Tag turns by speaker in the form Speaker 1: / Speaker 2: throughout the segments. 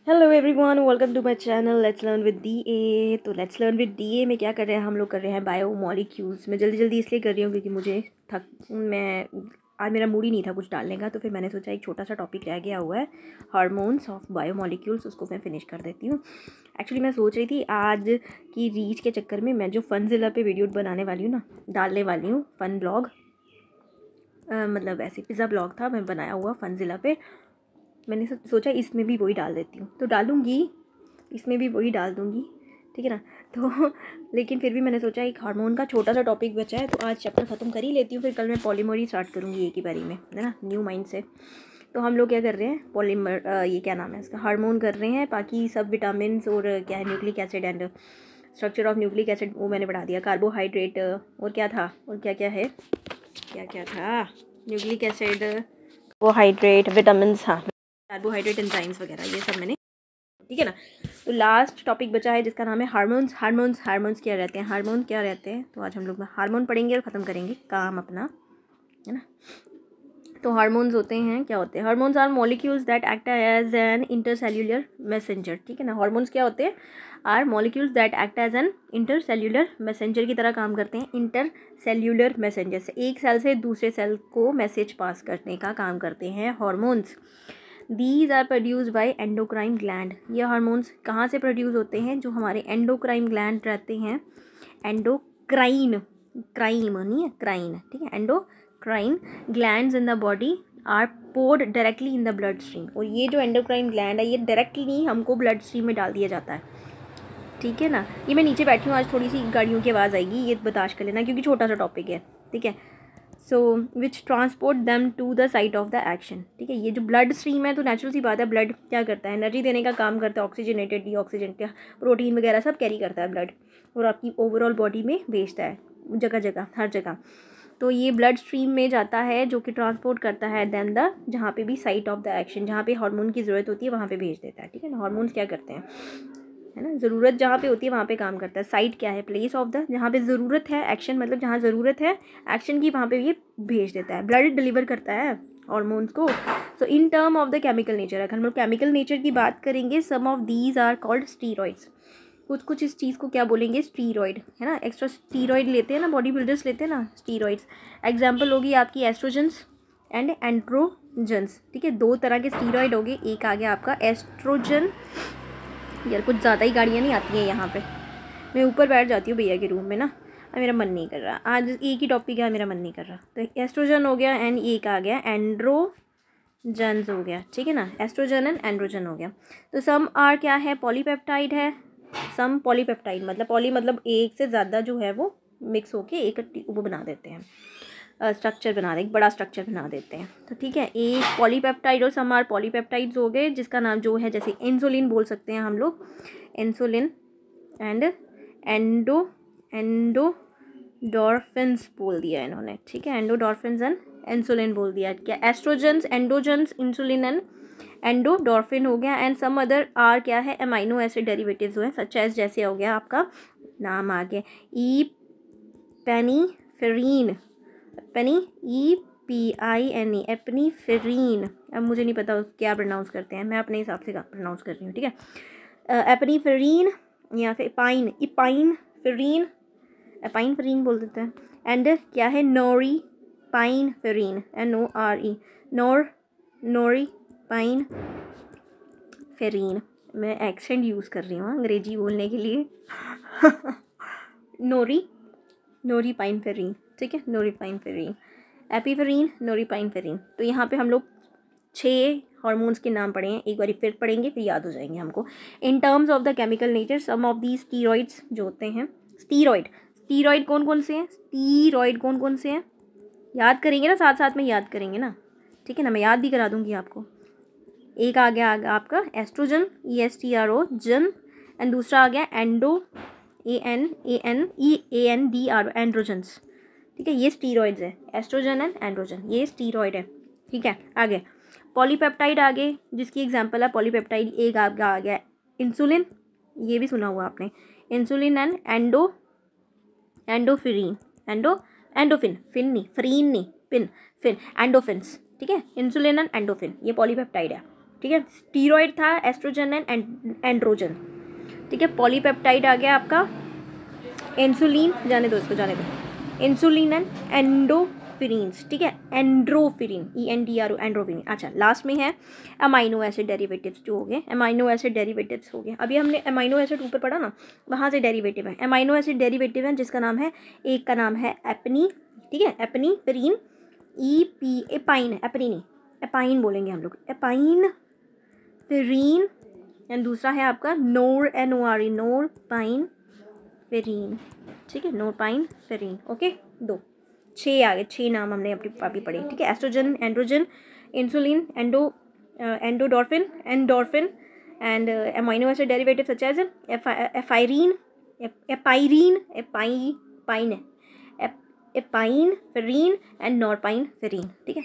Speaker 1: Hello everyone, welcome to my channel let's learn with D A. तो let's learn with D A में क्या कर रहे हैं हम लोग? कर रहे हैं बायोमोलिक्यूल्स। मैं जल्दी इसलिए कर रही हूँ क्योंकि मुझे आज मेरा मूड ही नहीं था कुछ डालने का, तो फिर मैंने सोचा एक छोटा सा टॉपिक रह गया हुआ है हार्मोन्स ऑफ बायोमोलिक्यूल्स, उसको मैं फिनिश कर देती हूँ। एक्चुअली मैं सोच रही थी आज की रीच के चक्कर में मैं जो फनजिला पे वीडियो बनाने वाली हूँ ना, डालने वाली हूँ फन ब्लॉग, मतलब ऐसे पिज़्ज़ा ब्लॉग था मैं बनाया हुआ फनजिला पे। मैंने सोचा इसमें भी वही डाल देती हूँ, तो डालूँगी, इसमें भी वही डाल दूँगी, ठीक है ना। तो लेकिन फिर भी मैंने सोचा एक हार्मोन का छोटा सा टॉपिक बचा है, तो आज चैप्टर ख़त्म कर ही लेती हूँ, फिर कल मैं पॉलीमर ही स्टार्ट करूँगी एक ही बारी में, है ना, न्यू माइंड से। तो हम लोग क्या कर रहे हैं, पॉलीमर ये क्या नाम है इसका, हार्मोन कर रहे हैं। बाकी सब विटामिन और क्या है, nucleic acid and structure of nucleic acid वो मैंने बढ़ा दिया, कार्बोहाइड्रेट और क्या था, और क्या क्या है, क्या क्या था, न्यूक्लिक एसिड, कार्बोहाइड्रेट, विटामिन, हाँ कार्बोहाइड्रेट एंजाइम्स वगैरह ये सब मैंने, ठीक है ना। तो लास्ट टॉपिक बचा है जिसका नाम है हार्मोन्स। हार्मोन्स क्या रहते हैं, हार्मोन क्या रहते हैं, तो आज हम लोग हार्मोन पढ़ेंगे और ख़त्म करेंगे काम अपना, है ना। तो हार्मोन्स होते हैं, क्या होते हैं, hormones are molecules that act as an intercellular messenger, ठीक है ना। हार्मोन्स क्या होते हैं, are molecules that act as an intercellular messenger की तरह काम करते हैं। इंटरसेल्यूलर मैसेंजर से एक सेल से दूसरे सेल को मैसेज पास करने का काम करते हैं hormones. These are produce by endocrine gland. ये हार्मोन्स कहाँ से प्रोड्यूस होते हैं, जो हमारे एंडोक्राइन ग्लैंड रहते हैं। एंडोक्राइन, क्राइम नहीं है, क्राइन, ठीक है। Endocrine glands in the body are poured directly in the blood stream. और ये जो एंडोक्राइन ग्लैंड है ये डायरेक्टली हमको ब्लड स्ट्रीम में डाल दिया जाता है, ठीक है ना। ये मैं नीचे बैठी हूँ, आज थोड़ी सी गाड़ियों की आवाज़ आएगी, ये बर्दाश्त कर लेना क्योंकि छोटा सा टॉपिक है, ठीक है। So which transport them to the site of the action, ठीक है। ये जो ब्लड स्ट्रीम है, तो नेचुरल सी बात है, ब्लड क्या करता है, एनर्जी देने का काम करता है, ऑक्सीजनेटेड डीऑक्सीजनेटेड प्रोटीन वगैरह सब कैरी करता है ब्लड, और आपकी ओवरऑल बॉडी में भेजता है जगह जगह, हर जगह। तो ये ब्लड स्ट्रीम में जाता है जो कि ट्रांसपोर्ट करता है दैन द, जहाँ पे भी साइट ऑफ द एक्शन, जहाँ पे हार्मोन की ज़रूरत होती है वहाँ पे भेज देता है, ठीक है ना। हार्मोन्स क्या करते हैं, है ना, ज़रूरत जहाँ पे होती है वहाँ पे काम करता है। साइट क्या है, प्लेस ऑफ द, जहाँ पे ज़रूरत है, एक्शन मतलब जहाँ ज़रूरत है एक्शन की, वहाँ पे ये भेज देता है, ब्लड डिलीवर करता है हार्मोन्स को। So in term of the chemical nature, अगर हम लोग केमिकल नेचर की बात करेंगे, some of these are called steroids. कुछ इस चीज़ को क्या बोलेंगे, स्टीरॉइड, है ना। एक्स्ट्रा स्टीरॉइड लेते हैं ना, बॉडी बिल्डर्स लेते हैं ना स्टीरॉइड्स। एग्जाम्पल होगी आपकी एस्ट्रोजेंस एंड एंड्रोजेंस, ठीक है। दो तरह के स्टीरॉइड हो गए, एक आ गया आपका एस्ट्रोजन। यार कुछ ज़्यादा ही गाड़ियाँ नहीं आती हैं यहाँ पे, मैं ऊपर बैठ जाती हूँ भैया के रूम में ना, मेरा मन नहीं कर रहा, आज एक ही टॉपिक है, मेरा मन नहीं कर रहा। तो एस्ट्रोजन हो गया एंड एक आ गया एंड्रोजन्स हो गया, ठीक है ना। एस्ट्रोजन एंड एंड्रोजन हो गया। तो सम आर क्या है, पॉलीपेप्टाइड है, सम पॉलीपेप्टाइड मतलब पॉली मतलब एक से ज़्यादा जो है वो मिक्स होके एक वो बना देते हैं, स्ट्रक्चर बना दें, एक बड़ा स्ट्रक्चर बना देते हैं। तो ठीक है, एक पॉलीपेप्टाइड और सम आर पॉलीपेप्टाइड्स हो गए, जिसका नाम जो है, जैसे इंसुलिन बोल सकते हैं हम लोग, इंसुलिन एंड एंडोडॉर्फिन्स बोल दिया इन्होंने, ठीक है। एंडोडॉर्फिन्स एंड इंसुलिन बोल दिया, क्या estrogens, androgens, insulin and endorphin हो गया। एंड सम अदर आर क्या है, अमाइनो एसिड डेरिवेटिव्स हुए, सच एज जैसे हो गया आपका नाम आ गया पेनीफेरीन, EPINE, एपनीफेरीन। अब मुझे नहीं पता क्या प्रोनाउंस करते हैं, मैं अपने हिसाब से प्रोनाउंस कर रही हूँ, ठीक है। एपनीफेरीन या फिर इपाइनफेरीन, एपाइनफेरीन बोल देते हैं। एंड क्या है, नोरीपाइनफेरीन, NORE, नोरीपाइनफेरीन। मैं एक्सेंट यूज़ कर रही हूँ अंग्रेजी बोलने के लिए। नोरीपाइनफेरीन, ठीक है, नोरीपाइनफेरीन, एपीफेरीन, नोरीपाइनफेरीन। तो यहाँ पे हम लोग 6 हार्मोन्स के नाम पढ़े हैं, एक बार फिर पढ़ेंगे फिर याद हो जाएंगे हमको। In terms of the chemical nature, some of the steroids जो होते हैं, स्टीरॉइड कौन कौन से हैं, स्टीरॉइड कौन कौन से हैं, याद करेंगे ना, साथ साथ में याद करेंगे ना, ठीक है ना, मैं याद भी करा दूंगी आपको। एक आ गया आपका एस्ट्रोजन, ESTRO जन, एंड दूसरा आ गया ENDR, एंड्रोजन्स, ठीक है। ये स्टीरॉइड्स है, एस्ट्रोजन एंड एंड्रोजन, ये स्टीरॉइड है, ठीक है। आगे पॉलीपेप्टाइड, आगे जिसकी एग्जांपल है पॉलीपेप्टाइड, एक आपका आ गया इंसुलिन, ये भी सुना हुआ आपने, इंसुलिन एंड एंडोफिन, एंडोफिन, ठीक है, इंसुलिन एंड एंडोफिन, ये पॉलीपेप्टाइड है, ठीक है। स्टीरॉयड था एस्ट्रोजन एंड एंड्रोजन, ठीक है। पॉलीपेप्टाइड आ गया आपका इंसुलिन, जाने दो इसको, जाने दो, इंसुलिन एंड एंडोफिरिन्स, ठीक है। एंड्रोफिरिन, ENDRO, एंड्रोफिरिन। अच्छा, लास्ट में है अमाइनो एसिड डेरिवेटिव्स जो हो गए, अमाइनो एसिड डेरिवेटिव्स हो गए। अभी हमने अमाइनो एसिड ऊपर पढ़ा ना, वहाँ से डेरिवेटिव है। अमाइनो एसिड डेरिवेटिव है जिसका नाम है, एक का नाम है एपनी, ठीक है, एपनीफेरिन, एपाइन, एपनी नहीं, एपाइन बोलेंगे हम लोग, एपाइन फेरीन, एंड दूसरा है आपका NORE, नोरपाइन फेरीन, ठीक है, नोरपाइन फेरीन। ओके, 2 6 आ गए, 6 नाम हमने अभी पढ़े, ठीक है। Estrogen, androgen, insulin, endorphin, and amino acid derivative such as epinephrine, epinephrine, epinephrine and norepinephrine, ठीक है।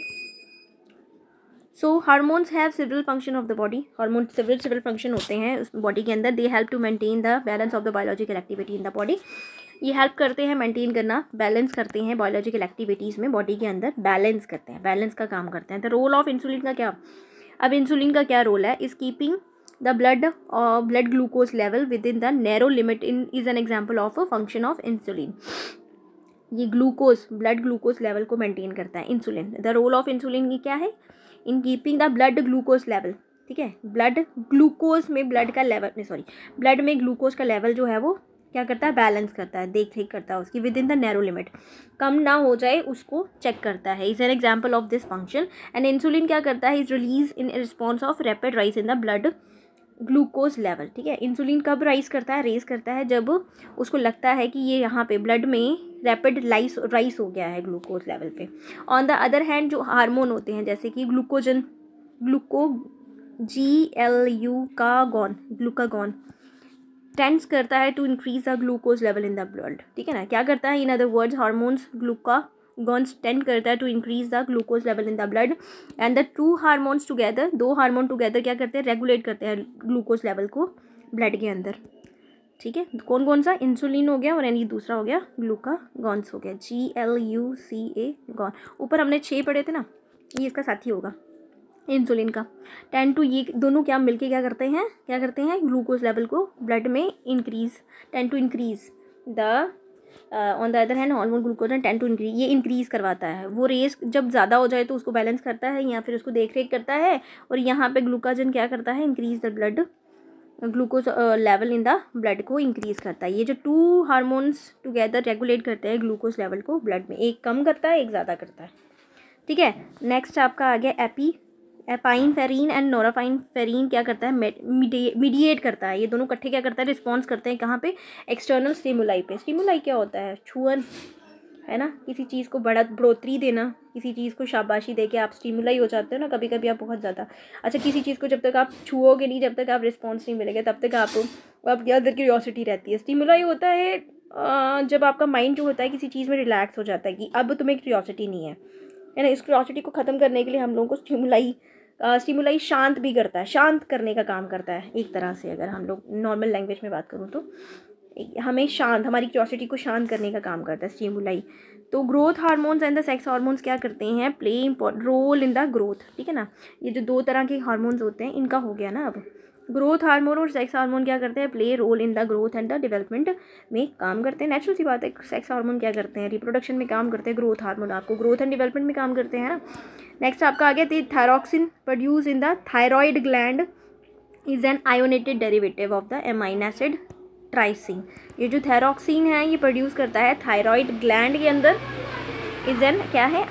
Speaker 1: So hormones have several function of the body, hormone several function होते हैं उस बॉडी के अंदर। They help to maintain the balance of the biological activity in the body. ये help करते हैं मेंटेन करना, बैलेंस करते हैं बायोलॉजिकल एक्टिविटीज़ में, बॉडी के अंदर बैलेंस करते हैं, बैलेंस का काम करते हैं। द रोल ऑफ इंसुलिन का क्या, अब इंसुलिन का क्या रोल है, is keeping the blood glucose level within the narrow limit, in is an example of a function of insulin. ये ग्लूकोज, ब्लड ग्लूकोज लेवल को मेंटेन करता है insulin. The role of insulin की क्या है, in keeping the blood glucose level, ठीक है। Blood glucose में ब्लड का लेवल, नहीं सॉरी, ब्लड में ग्लूकोज का लेवल जो है वो क्या करता है, बैलेंस करता है, देख रेख करता है उसकी, within the narrow limit, कम ना हो जाए उसको चेक करता है। Is an example of this function. And insulin क्या करता है, is release in response of rapid rise in the blood glucose level, ठीक है। इंसुलिन कब रेज करता है जब उसको लगता है कि ये यहाँ पे ब्लड में रैपिड राइस हो गया है ग्लूकोज लेवल पे। ऑन द अदर हैंड जो हार्मोन होते हैं जैसे कि ग्लूकागॉन टेंड्स करता है to increase the glucose level in the blood, ठीक है ना। क्या करता है, in other words hormones glucagons tend करता है to increase the glucose level in the blood, and the two hormones together, 2 hormone together क्या करते हैं, रेगुलेट करते हैं ग्लूकोज लेवल को ब्लड के अंदर, ठीक है। कौन कौन सा, इंसुलिन हो गया और यानी दूसरा हो गया ग्लूकागॉन्स हो गया, GLUCA गॉन। ऊपर हमने 6 पढ़े थे ना, ये इसका साथी होगा इंसुलिन का। 10 टू, ये दोनों क्या मिलके क्या करते हैं ग्लूकोज लेवल को ब्लड में increase, 10 to increase the on the other hand hormone glucose 10 to increase, ये इंक्रीज करवाता है। वो रेस जब ज़्यादा हो जाए तो उसको बैलेंस करता है या फिर उसको देख रेख करता है, और यहाँ पे ग्लूकाजन क्या करता है, increase the blood glucose level in the blood को इंक्रीज करता है। ये जो 2 हार्मोन्स टुगेदर रेगुलेट करते हैं ग्लूकोज लेवल को ब्लड में, एक कम करता है एक ज़्यादा करता है, ठीक है। नेक्स्ट आपका आ गया epinephrine and norepinephrine, क्या करता है, मीडिएट करता है। ये दोनों इकट्ठे क्या करता है, रिस्पॉन्स करते हैं कहाँ पे, एक्सटर्नल स्टिमुलाई पे। स्टिमुलाई क्या होता है, छुअन, है ना, किसी चीज़ को बढ़ोतरी देना, किसी चीज़ को शाबाशी दे के आप स्टिमुलाई हो जाते हो ना कभी कभी आप बहुत ज़्यादा। अच्छा, किसी चीज़ को जब तक आप छुओगे नहीं, जब तक आप रिस्पॉन्स नहीं मिलेगा, तब तक आपके अंदर क्यूरियोसिटी रहती है। स्टिमुलाई होता है जब आपका माइंड जो होता है किसी चीज़ में रिलैक्स हो जाता है कि अब तुम्हें क्यूरियोसिटी नहीं है ना। इस क्यूरियोसिटी को ख़त्म करने के लिए हम लोगों को स्टिमुलाई शांत भी करता है, शांत करने का काम करता है एक तरह से। अगर हम लोग नॉर्मल लैंग्वेज में बात करूँ तो हमें हमारी क्यूरियोसिटी को शांत करने का काम करता है स्टिमुलाई। तो growth hormones and the sex hormones क्या करते हैं, play important role in the growth, ठीक है ना। ये जो 2 तरह के हार्मोन्स होते हैं इनका हो गया ना। अब ग्रोथ हार्मोन और सेक्स हार्मोन क्या करते हैं, play role in the growth and the development में काम करते हैं। नेचुरल सी बात है, सेक्स हार्मोन क्या करते हैं, रिप्रोडक्शन में काम करते हैं, ग्रोथ हार्मोन आपको ग्रोथ एंड डेवलपमेंट में काम करते हैं ना। नेक्स्ट आपका आ गया thyroxine produce in the thyroid gland is an iodinated derivative of the amine acid tyrosine. ये जो थायरॉक्सिन है ये प्रोड्यूस करता है थायरॉइड ग्लैंड के अंदर, इज एन क्या है,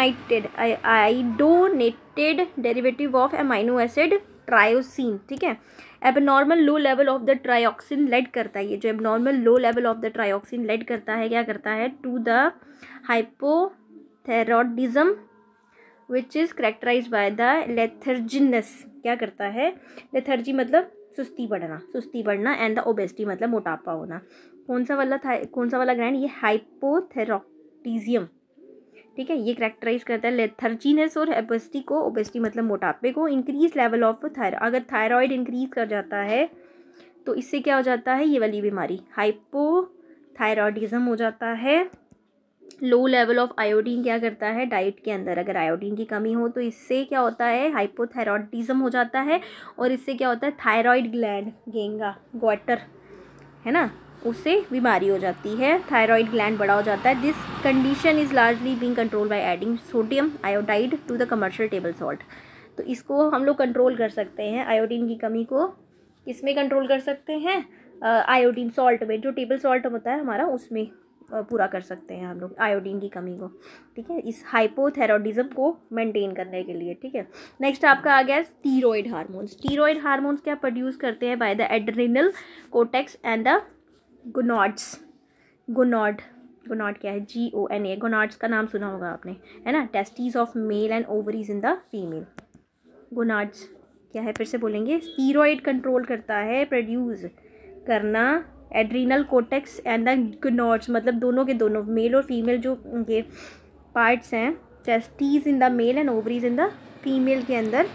Speaker 1: iodinated derivative of amino acid tyrosine, ठीक है। Abnormal low level of the thyroxine lead करता है, ये जो abnormal low level of the thyroxine lead करता है क्या करता है, to the hypothyroidism which is characterised by the letharginess. क्या करता है, लेथर्जी मतलब सुस्ती बढ़ना एंड द ओबेसिटी मतलब मोटापा होना। कौन सा वाला ग्लैंड, ये हाइपोथायरॉयडिज्म, ठीक है। ये करेक्टराइज करता है लेथर्जीनेस और ओबेसिटी को, ओबेसिटी मतलब मोटापे को। इंक्रीज लेवल ऑफ अगर थायराइड इंक्रीज कर जाता है तो इससे क्या हो जाता है, ये वाली बीमारी हाइपोथायरॉयडिज्म हो जाता है, लो लेवल ऑफ आयोडीन क्या करता है डाइट के अंदर, अगर आयोडीन की कमी हो तो इससे क्या होता है, हाइपोथायरॉयडिज्म हो जाता है, और इससे क्या होता है, थायराइड ग्लैंड गेंगा ग्वाटर है ना, उससे बीमारी हो जाती है, थायराइड ग्लैंड बड़ा हो जाता है। This condition is largely being control by adding sodium iodide to the commercial table salt. तो इसको हम लोग कंट्रोल कर सकते हैं, आयोडीन की कमी को किसमें कंट्रोल कर सकते हैं, आयोडीन सॉल्ट में, जो टेबल सॉल्ट होता है हमारा उसमें पूरा कर सकते हैं हम लोग आयोडीन की कमी को, ठीक है, इस हाइपोथायरॉयडिज्म को मेंटेन करने के लिए, ठीक है। नेक्स्ट आपका आ गया स्टीरॉयड हार्मोन्स। स्टीरॉयड हार्मोन्स क्या प्रोड्यूस करते हैं, by the adrenal cortex and the gonads. Gonad, gonad क्या है, GONA, गोनाड्स का नाम सुना होगा आपने, है ना, testis of male and ovaries in the female. Gonads क्या है, फिर से बोलेंगे, स्टीरॉयड कंट्रोल करता है प्रोड्यूस करना adrenal cortex and the gonads, मतलब दोनों के दोनों, मेल और फीमेल जो उनके पार्ट्स हैं, testes in the male and ovaries in the female के अंदर,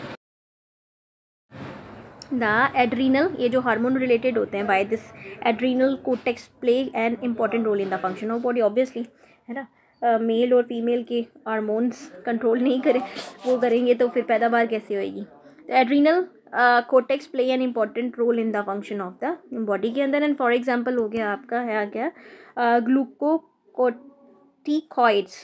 Speaker 1: द एड्रीनल, ये जो हार्मोन रिलेटेड होते हैं, by this adrenal cortex play an important role in the function of body, obviously, है ना, मेल और फीमेल के हार्मोन्स कंट्रोल नहीं करें, वो करेंगे तो फिर पैदावार कैसे होएगी। तो adrenal cortex play an important role in the function of the body के अंदर, एंड फॉर एग्जांपल हो गया आपका है क्या, ग्लूकोकोर्टिकॉइड्स,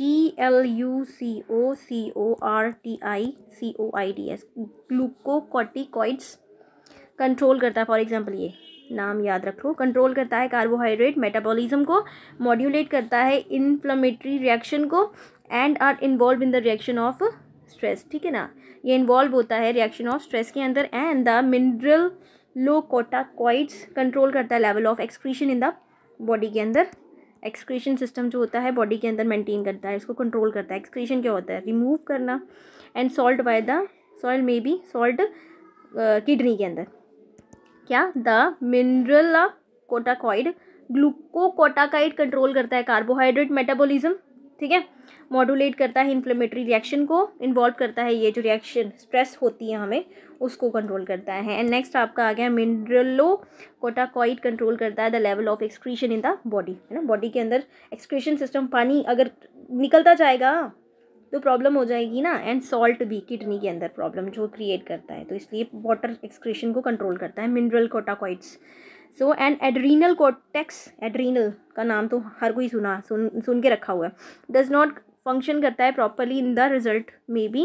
Speaker 1: GLUCOCORTICOIDS, ग्लूकोकोर्टिकॉइड्स कंट्रोल करता है, फॉर एग्जांपल ये नाम याद रखो, कंट्रोल करता है कार्बोहाइड्रेट मेटाबॉलिज्म को, मॉड्यूलेट करता है इन्फ्लेमेटरी रिएक्शन को, and are involve in the reaction of stress, ठीक है ना, ये इन्वॉल्व होता है रिएक्शन ऑफ स्ट्रेस के अंदर। And the mineralocorticoids control करता है level of excretion in the body के अंदर, एक्सक्रीशन सिस्टम जो होता है बॉडी के अंदर मेंटेन करता है, इसको कंट्रोल करता है। एक्सक्रीशन क्या होता है, रिमूव करना, and salt by the soil में बी सॉल्ट किडनी के अंदर, क्या, the mineral corticoid glucocorticoid control करता है कार्बोहाइड्रेट मेटाबॉलिज्म, ठीक है, मॉड्यूलेट करता है इन्फ्लेमेटरी रिएक्शन को, इन्वॉल्व करता है ये जो रिएक्शन स्ट्रेस होती है हमें उसको कंट्रोल करता है। एंड नेक्स्ट आपका आ गया मिनरलो कोटाकॉइड कंट्रोल करता है the level of excretion in the body, है ना, बॉडी के अंदर एक्सक्रीशन सिस्टम, पानी अगर निकलता जाएगा तो प्रॉब्लम हो जाएगी ना, एंड सॉल्ट भी किडनी के अंदर प्रॉब्लम जो क्रिएट करता है, तो इसलिए वाटर एक्सक्रीशन को कंट्रोल करता है mineral corticoids. So and adrenal cortex, adrenal का नाम तो हर कोई सुन के रखा हुआ है, डज नॉट फंक्शन करता है properly in the result may be,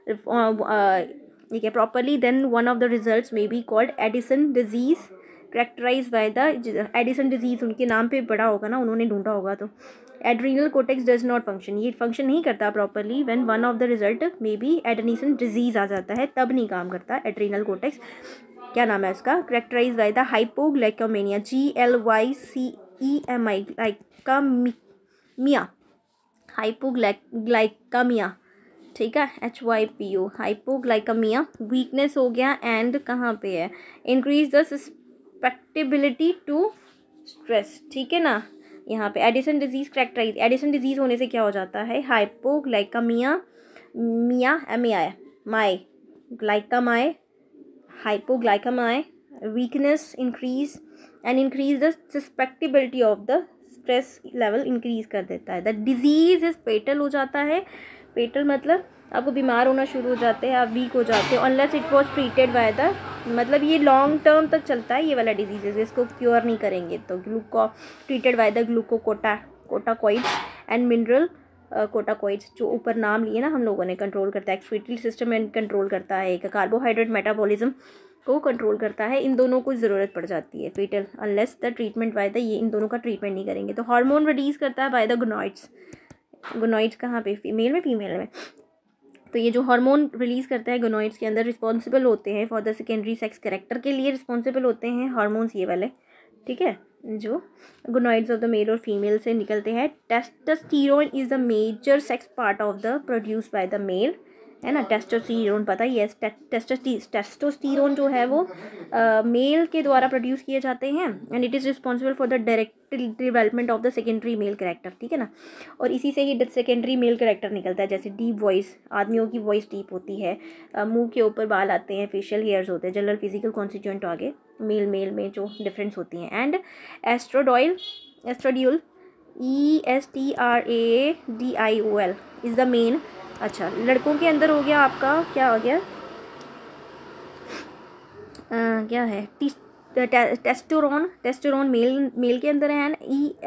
Speaker 1: ठीक है, properly, then one of the results may be called Addison disease, characterize by the Addison disease, उनके नाम पे पढ़ा होगा ना, उन्होंने ढूंढा होगा, तो adrenal cortex does not function, ये फंक्शन नहीं करता properly, when one of the result may be Addison disease आ जाता है, तब नहीं काम करता एड्रीनल कोटेक्स, क्या नाम है उसका, characterize by the hypoglycaemia, GLYCEMI, glycaemia, hypoglycaemia, ठीक है, HYPO, हाइपोग्लाइकामिया, वीकनेस हो गया, एंड कहाँ पे है, increase the susceptibility to stress, ठीक है ना, यहाँ पे Addison disease characterize, Addison disease होने से क्या हो जाता है, हाइपोग्लाइकामिया, मिया MAI माई ग्लाइकामाई, hypoglycaemia, weakness increase, and increase the susceptibility of the stress level, increase कर देता है, द डिजीज इज फेटल हो जाता है, फेटल मतलब आपको बीमार होना शुरू हो जाते हैं, आप वीक हो जाते हो, unless it was treated by the, मतलब ये लॉन्ग टर्म तक चलता है ये वाला डिजीज़, इसको क्योर नहीं करेंगे तो treated by the corticoids and mineral corticoids, जो ऊपर नाम लिए ना हम लोगों ने, कंट्रोल करता है एक्सक्रीटरी सिस्टम एंड कंट्रोल करता है, एक कार्बोहाइड्रेट मेटाबॉलिज्म को कंट्रोल करता है, इन दोनों को ज़रूरत पड़ जाती है fatal, unless the treatment by the, ये इन दोनों का ट्रीटमेंट नहीं करेंगे। तो हार्मोन रिलीज़ करता है बाय द गोनाइड्स, गोनाइड्स कहाँ पे, फीमेल में, फीमेल में, तो ये जो हार्मोन रिलीज़ करता है गोनोइड्स के अंदर, रिस्पॉन्सिबल होते हैं for the secondary sex character के लिए रिस्पॉन्सिबल होते हैं हार्मोन्स ये वाले, ठीक है, जो गोनोइड्स ऑफ द मेल और फीमेल से निकलते हैं। Testosterone is the major sex part of the produce by the male, है ना, टेस्टोस्टेरोन पता ही है, टेस्टोस्टेरोन जो है वो मेल के द्वारा प्रोड्यूस किए जाते हैं, and it is responsible for the direct development of the secondary male character, ठीक है ना, और इसी से ही सेकेंडरी मेल कैरेक्टर निकलता है, जैसे डीप वॉइस, आदमियों की वॉइस डीप होती है, मुंह के ऊपर बाल आते हैं, फेशियल हेयर्स होते हैं, जनरल फिजिकल कॉन्स्टिट्यूएंट आगे मेल में जो डिफरेंस होती हैं, and estradiol ESTRADIOL is the main. अच्छा, लड़कों के अंदर हो गया आपका, क्या हो गया, क्या है, टेस्टोरोन। टेस्टोरोन मेल के अंदर है।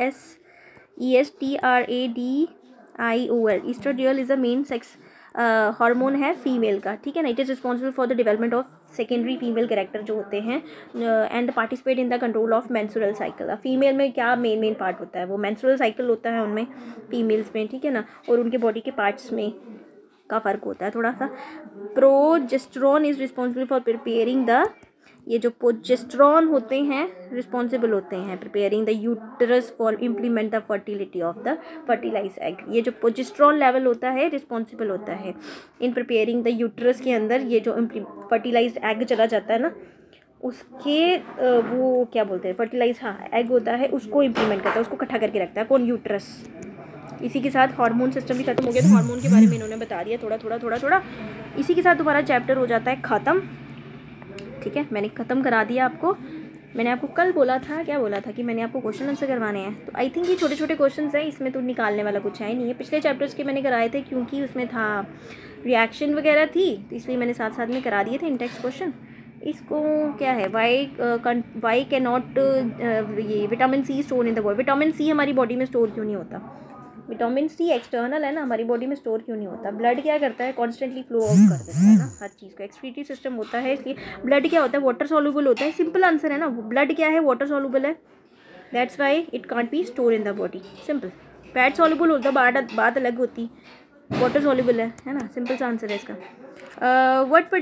Speaker 1: ESTRADIOL estradiol is the main sex hormone है फीमेल का, ठीक है ना। It is responsible for the development of secondary female character जो होते हैं, and participate in the control of menstrual cycle. Female में क्या मेन पार्ट होता है, वो मेंस्ट्रुअल साइकिल होता है उनमें, फीमेल्स में, ठीक है ना, और उनके बॉडी के पार्ट्स में का फ़र्क होता है थोड़ा सा। Progesterone is responsible for preparing the, ये जो प्रोजेस्टेरोन होते हैं रिस्पॉन्सिबल होते हैं preparing the uterus for implement the fertility of the fertilize egg. ये जो प्रोजेस्टेरोन लेवल होता है रिस्पॉन्सिबल होता है इन प्रिपेयरिंग द यूटरस के अंदर, ये जो फर्टिलाइज एग चला जाता है ना उसके वो क्या बोलते हैं, फर्टिलाइज, हाँ एग होता है, उसको इम्प्लीमेंट करता है, उसको इकट्ठा करके रखता है कौन, यूटरस। इसी के साथ हार्मोन सिस्टम भी खत्म हो गया, तो हार्मोन के बारे में इन्होंने बता दिया थोड़ा। इसी के साथ तुम्हारा चैप्टर हो जाता है ख़त्म, ठीक है। मैंने ख़त्म करा दिया आपको। मैंने आपको कल बोला था, क्या बोला था कि मैंने आपको क्वेश्चन आंसर करवाने हैं, तो आई थिंक ये छोटे छोटे क्वेश्चंस हैं, इसमें तो निकालने वाला कुछ है ही नहीं है। पिछले चैप्टर्स के मैंने कराए थे क्योंकि उसमें था रिएक्शन वगैरह थी, तो इसलिए मैंने साथ साथ में करा दिए थे इंटेक्स क्वेश्चन। इसको क्या है, वाई कैन नॉट ये vitamin C store in the body, vitamin C हमारी बॉडी में स्टोर क्यों नहीं होता, विटामिन सी एक्सटर्नल है ना, हमारी बॉडी में स्टोर क्यों नहीं होता। ब्लड क्या करता है, कॉन्स्टेंटली फ्लो आउट कर देता है ना हर चीज़ को, एक्सक्रीटरी सिस्टम होता है, इसलिए ब्लड क्या होता है, वाटर सॉल्युबल होता है। सिंपल आंसर है ना, ब्लड क्या है, वाटर सॉल्युबल है, that's why it can't be store in the body, simple. Fat soluble होता, बात अलग होती, वाटर सॉल्युबल है ना, सिंपल सा आंसर है इसका।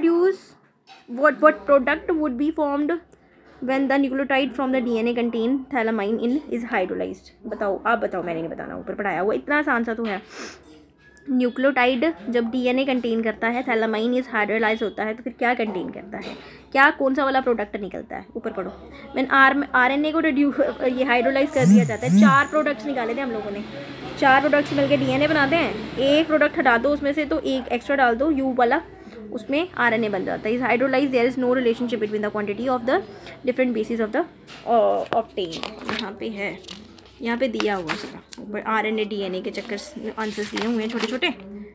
Speaker 1: what product would be formed when the nucleotide from the DNA contain thalamin in is hydrolyzed। बताओ, आप बताओ, मैंने नहीं बताना, ऊपर पढ़ाया हुआ, इतना आसान सा तो है। न्यूक्लियोटाइड जब डीएनए कंटेन करता है, थैलामाइन इज हाइड्रोलाइज होता है, तो फिर क्या कंटेन करता है, क्या कौन सा वाला प्रोडक्ट निकलता है, ऊपर पढ़ो। मैंने आरएनए को ये हाइड्रोलाइज कर दिया जाता है, 4 प्रोडक्ट्स निकाले थे हम लोगों ने, 4 प्रोडक्ट्स मिलकर डीएनए बनाते हैं, एक प्रोडक्ट हटा दो उसमें से तो एक एक्स्ट्रा डाल दो यू वाला, उसमें आरएनए बन जाता है। Is hydrolyse, there is no relationship between the quantity of the different basis of the obtain. यहाँ पे है, यहाँ पे दिया हुआ है आरएनए डीएनए के चक्कर आंसर्स दिए हुए हैं छोटे छोटे,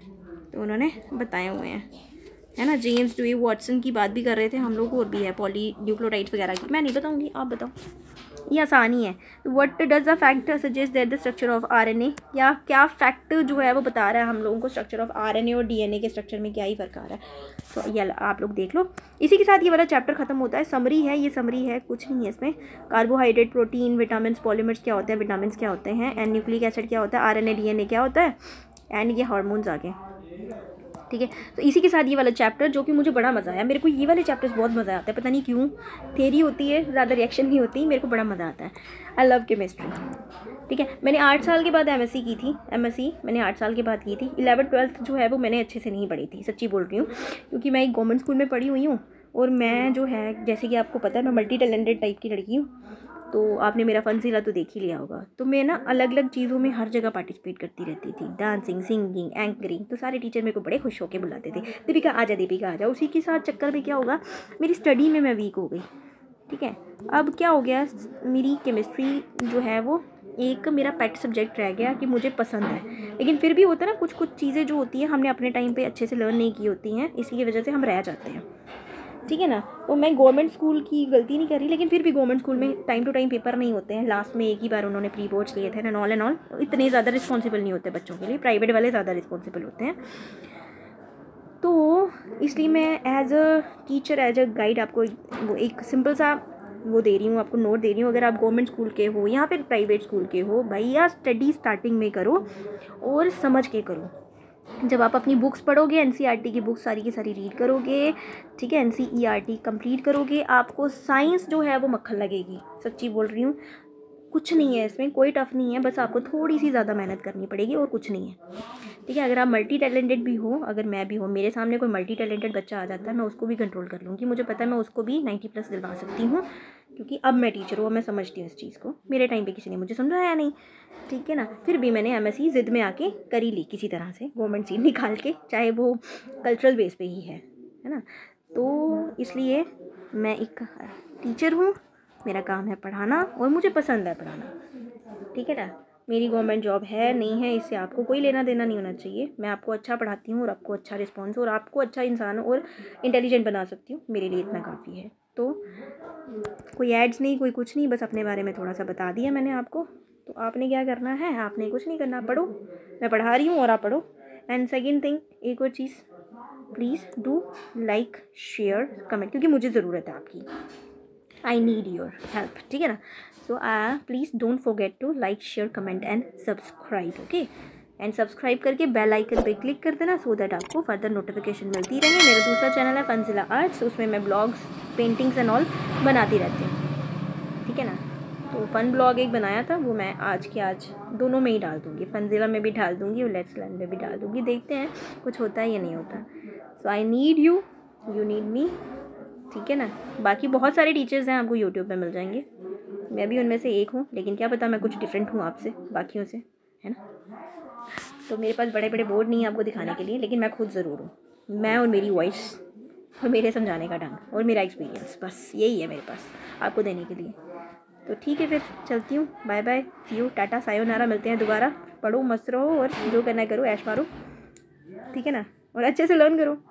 Speaker 1: तो उन्होंने बताए हुए हैं, है ना। जेम्स ड्यूई वाटसन की बात भी कर रहे थे हम लोग, और भी है पॉली न्यूक्लियोटाइड्स वगैरह की, मैं नहीं बताऊंगी, आप बताओ, ये आसान ही है। What does the fact suggest that the structure of RNA, या क्या फैक्ट जो है वो बता रहा है हम लोगों को स्ट्रक्चर ऑफ आरएनए और डीएनए के स्ट्रक्चर में क्या ही फ़र्क आ रहा है, तो ये आप लोग देख लो। इसी के साथ ये वाला चैप्टर खत्म होता है। समरी है, ये समरी है, कुछ नहीं है इसमें। कार्बोहाइड्रेट, प्रोटीन, विटामिन, पॉलीमर्स क्या होते हैं, विटामिन क्या होते हैं, एंड न्यूक्लिक एसिड क्या होता है, आरएनए डीएनए क्या होता है, एंड ये हार्मोन्स आ गए, ठीक है। तो इसी के साथ ये वाला चैप्टर, जो कि मुझे बड़ा मज़ा आया, मेरे को ये वाले चैप्टर्स बहुत मज़ा आता है, पता नहीं क्यों, थेरी होती है ज़्यादा, रिएक्शन नहीं होती, मेरे को बड़ा मज़ा आता है। आई लव केमिस्ट्री, ठीक है। मैंने 8 साल के बाद एमएससी की थी, एमएससी मैंने 8 साल के बाद की थी। 11th-12th जो है वो मैंने अच्छे से नहीं पढ़ी थी, सच्ची बोल रही हूँ, क्योंकि मैं एक गवर्नमेंट स्कूल में पढ़ी हुई हूँ, और मैं जो है, जैसे कि आपको पता है, मैं मल्टी टैलेंटेड टाइप की लड़की हूँ, तो आपने मेरा फनसीला तो देख ही लिया होगा, तो मैं ना अलग अलग चीज़ों में हर जगह पार्टिसिपेट करती रहती थी, डांसिंग, सिंगिंग, एंकरिंग, तो सारे टीचर मेरे को बड़े खुश होकर बुलाते थे, दीपिका आ जा, दीपिका आ जा। उसी के साथ चक्कर में क्या होगा, मेरी स्टडी में मैं वीक हो गई, ठीक है। अब क्या हो गया, मेरी केमिस्ट्री जो है वो एक मेरा पेट सब्जेक्ट रह गया कि मुझे पसंद है, लेकिन फिर भी होता है ना, कुछ कुछ चीज़ें जो होती हैं हमने अपने टाइम पे अच्छे से लर्न नहीं की होती हैं, इसी वजह से हम रह जाते हैं, ठीक है ना। तो मैं गवर्नमेंट स्कूल की गलती नहीं कर रही, लेकिन फिर भी गवर्नमेंट स्कूल में टाइम टू टाइम पेपर नहीं होते हैं, लास्ट में एक ही बार उन्होंने प्री बोर्ड्स लिए थे एंड ऑल, इतने ज़्यादा रिस्पॉन्सिबल नहीं होते बच्चों के लिए, प्राइवेट वाले ज़्यादा रिस्पॉन्सिबल होते हैं। तो इसलिए मैं as a teacher, as a guide आपको वो एक सिंपल सा वो दे रही हूँ, आपको नोट दे रही हूँ। अगर आप गवर्नमेंट स्कूल के हो या फिर प्राइवेट स्कूल के हो, भैया स्टडी स्टार्टिंग में करो और समझ के करो। जब आप अपनी बुक्स पढ़ोगे, एनसीईआरटी की बुक्स सारी की सारी रीड करोगे, ठीक है, एनसीईआरटी कंप्लीट करोगे, आपको साइंस जो है वो मक्खन लगेगी, सच्ची बोल रही हूँ। कुछ नहीं है इसमें, कोई टफ नहीं है, बस आपको थोड़ी सी ज़्यादा मेहनत करनी पड़ेगी और कुछ नहीं है, ठीक है। अगर आप मल्टी टैलेंटेड भी हो, अगर मैं भी हूँ, मेरे सामने कोई मल्टी टैलेंटेड बच्चा आ जाता है, मैं उसको भी कंट्रोल कर लूँगी, मुझे पता है मैं उसको भी 90+ दिलवा सकती हूँ, क्योंकि अब मैं टीचर हूँ, मैं समझती हूँ इस चीज़ को। मेरे टाइम पे किसी ने मुझे समझाया नहीं, ठीक है ना। फिर भी मैंने एमएससी ज़िद में आके करी ली किसी तरह से, गवर्नमेंट सीट निकाल के, चाहे वो कल्चरल बेस पे ही है ना। तो इसलिए मैं एक टीचर हूँ, मेरा काम है पढ़ाना और मुझे पसंद है पढ़ाना, ठीक है ना। मेरी गवर्नमेंट जॉब है नहीं है, इससे आपको कोई लेना देना नहीं होना चाहिए। मैं आपको अच्छा पढ़ाती हूँ और आपको अच्छा रिस्पॉन्स और आपको अच्छा इंसान और इंटेलिजेंट बना सकती हूँ, मेरे लिए इतना काफ़ी है। तो कोई एड्स नहीं, कोई कुछ नहीं, बस अपने बारे में थोड़ा सा बता दिया मैंने आपको। तो आपने क्या करना है, आपने कुछ नहीं करना, पढ़ो, मैं पढ़ा रही हूँ और आप पढ़ो। एंड सेकेंड थिंग, एक और चीज़, please do like share comment, क्योंकि मुझे ज़रूरत है आपकी, आई नीड योर हेल्प, ठीक है ना। So please don't forget to like share comment and subscribe, okay. And subscribe करके बेल आइकन पे क्लिक कर देना, सो दैट आपको फर्दर नोटिफिकेशन मिलती रहे। मेरा दूसरा चैनल है फंजिला आर्ट्स, उसमें मैं ब्लॉग्स, पेंटिंग्स एंड ऑल बनाती रहती हूँ, ठीक है ना। तो फ़न ब्लॉग एक बनाया था, वो मैं आज के आज दोनों में ही डाल दूँगी, फंजिला में भी डाल दूँगी और लेट्स लर्न में भी डाल दूँगी। देखते हैं कुछ होता है या नहीं होता। So I need you, you need me, ठीक है ना। बाकी बहुत सारे टीचर्स हैं, आपको यूट्यूब पे मिल जाएंगे, मैं भी उनमें से एक हूँ, लेकिन क्या पता मैं कुछ डिफरेंट हूँ आपसे, बाकियों से, है ना। तो मेरे पास बड़े बड़े बोर्ड नहीं है आपको दिखाने के लिए, लेकिन मैं खुद ज़रूर हूँ, मैं और मेरी वॉइस और मेरे समझाने का ढंग और मेरा एक्सपीरियंस, बस यही है मेरे पास आपको देने के लिए। तो ठीक है, फिर चलती हूँ, bye bye, see you, tata sayonara, मिलते हैं दोबारा। पढ़ो, मस्त रहो और जो करना है करो, ऐश मारो, ठीक है ना, और अच्छे से लर्न करो।